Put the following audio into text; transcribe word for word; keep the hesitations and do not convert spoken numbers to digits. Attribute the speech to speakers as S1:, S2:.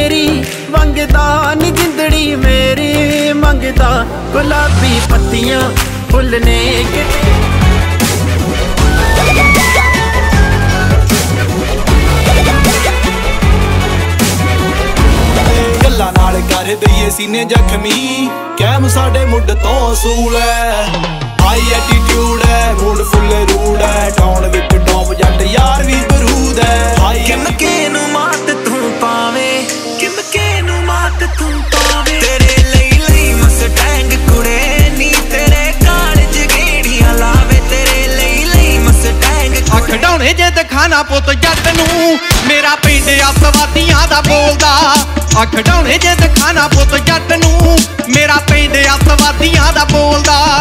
S1: तेरी मंगदा नी जिंदड़ी मेरी मंगदा गुलाबी पत्तियां फुल ने
S2: गल्लां नाल कर दईए सीने जख्मी कैम साडे मुड तो असूल है हाई एटीट्यूड है मूड फुल रूड है टाउन विच टॉप जट यार भी बरूद है
S1: किमके नू मात तू पावे किमके नू मात तू पावे तेरे लई लई मस्टैंग कुड़े नी तेरे कालज गेड़ियां लावे तेरे लई लई मस्टैंग
S3: अख डाउणे जे दिखाना पुत जट नू मेरा पिंड अतवादियां दा बोलदा अख डाउणे जे दिखाना पुत जट नू मेरा पिंड अतवादियां दा बोलदा